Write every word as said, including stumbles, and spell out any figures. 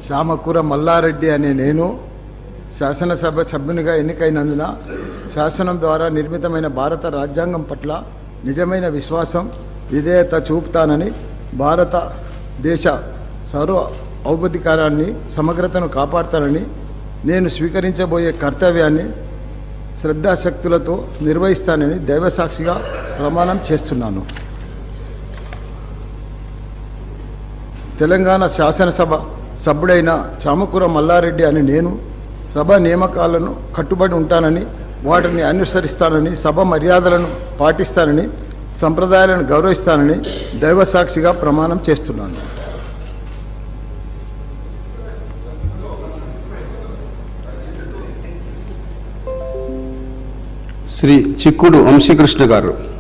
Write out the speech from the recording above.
చామకూర మల్లారెడ్డి అనే నేను శాసనసభ సభ్యునిగా ఎన్నికైనందున శాసనం ద్వారా నిర్మితమైన భారత రాజ్యాంగం పట్ల నిజమైన విశ్వాసం విధేయత చూపుతానని, భారతదేశ సర్వ ఔపధికారాన్ని సమగ్రతను కాపాడుతానని, నేను స్వీకరించబోయే కర్తవ్యాన్ని శ్రద్ధాశక్తులతో నిర్వహిస్తానని దైవసాక్షిగా ప్రమాణం చేస్తున్నాను. తెలంగాణ శాసనసభ సభ్యుడైన చామకూర మల్లారెడ్డి అని నేను సభ నియామకాలను కట్టుబడి ఉంటానని, వాటిని అనుసరిస్తానని, సభ మర్యాదలను పాటిస్తానని, సంప్రదాయాలను గౌరవిస్తానని దైవసాక్షిగా ప్రమాణం చేస్తున్నాను. శ్రీ చిక్కుడు వంశీకృష్ణ గారు.